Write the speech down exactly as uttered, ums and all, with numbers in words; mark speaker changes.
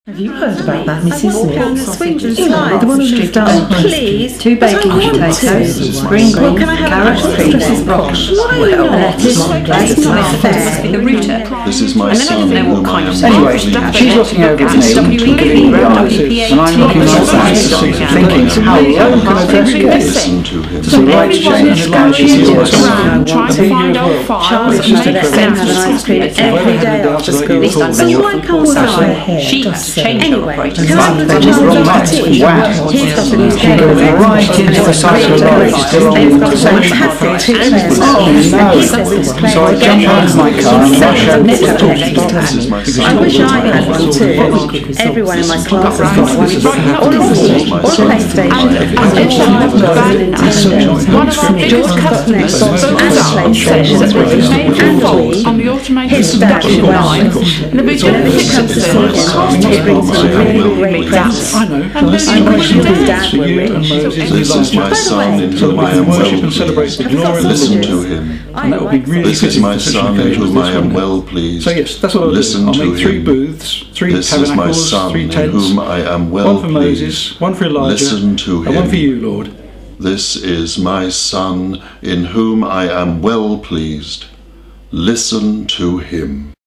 Speaker 1: Have you heard about that, Missus
Speaker 2: I walk down the swings and
Speaker 1: You know,
Speaker 2: slides.
Speaker 1: the one who's done.
Speaker 2: Oh, please.
Speaker 3: Two baking potatoes, spring
Speaker 2: Well,
Speaker 3: greens,
Speaker 2: can I have
Speaker 3: carrots,
Speaker 2: a
Speaker 3: peas,
Speaker 2: Xpressions
Speaker 3: broccoli.
Speaker 2: Well,
Speaker 3: lettuce,
Speaker 2: that's not fair.
Speaker 3: must be the router.
Speaker 4: This is my
Speaker 3: And then I
Speaker 4: son,
Speaker 3: don't know
Speaker 4: whom
Speaker 3: what
Speaker 4: I
Speaker 3: kind
Speaker 4: am
Speaker 3: of
Speaker 4: well
Speaker 5: Anyway,
Speaker 4: pleased.
Speaker 5: she's looking over at me, giving me the answers, and I'm looking like that, thinking, how low can a dress get?
Speaker 4: Listen to him.
Speaker 5: So the lights change, the lights change.
Speaker 2: around trying to find old files and
Speaker 5: Just
Speaker 2: make
Speaker 5: a
Speaker 2: them
Speaker 5: present.
Speaker 2: have an ice cream every day after school.
Speaker 3: These done
Speaker 2: So
Speaker 3: better
Speaker 2: why
Speaker 3: from
Speaker 2: can't
Speaker 3: four
Speaker 2: I?
Speaker 3: She had to change her
Speaker 2: Anyway,
Speaker 3: operating
Speaker 2: can I have
Speaker 3: system.
Speaker 2: the child
Speaker 5: Wrong
Speaker 2: off
Speaker 5: lights.
Speaker 2: the tea?
Speaker 5: Wow.
Speaker 2: He's got a new
Speaker 5: She goes right into the side of the road, still on the
Speaker 2: They've got
Speaker 5: intersection.
Speaker 2: fantastic two pairs.
Speaker 5: Oh no! So I jump out of my car and rush over to the top stop.
Speaker 4: This is my son.
Speaker 2: I wish I had one too. Everyone in my class has got one. All of them, all PlayStation,
Speaker 6: And it's
Speaker 2: all
Speaker 6: Nintendo.
Speaker 2: Nintendo.
Speaker 6: One of our biggest customers builds up sections that we made
Speaker 2: And
Speaker 6: fault
Speaker 2: we,
Speaker 6: on the automated
Speaker 2: his dad
Speaker 6: production
Speaker 2: well.
Speaker 6: line. And we
Speaker 2: Whenever
Speaker 6: did
Speaker 2: he comes to see him, he brings me really great presents.
Speaker 5: I know.
Speaker 6: And then
Speaker 2: I wish
Speaker 6: we
Speaker 2: his
Speaker 6: did.
Speaker 2: dad were rich.
Speaker 4: This is my son, in whom I am well pleased. Listen to him.
Speaker 5: And that would be really
Speaker 4: This is
Speaker 5: good
Speaker 4: my
Speaker 5: if such an
Speaker 4: son, in
Speaker 5: occasion as
Speaker 4: whom
Speaker 5: this
Speaker 4: I am
Speaker 5: one.
Speaker 4: well pleased.
Speaker 5: So yes, that's what I'll
Speaker 4: Listen
Speaker 5: do. I'll
Speaker 4: to
Speaker 5: make three
Speaker 4: him.
Speaker 5: booths, three
Speaker 4: This is my
Speaker 5: tabernacles,
Speaker 4: son,
Speaker 5: three
Speaker 4: in
Speaker 5: tents,
Speaker 4: whom I am well
Speaker 5: one for Moses,
Speaker 4: pleased.
Speaker 5: one for Elijah,
Speaker 4: Listen to
Speaker 5: and one for
Speaker 4: him.
Speaker 5: you, Lord.
Speaker 4: This is my son, in whom I am well pleased. Listen to him.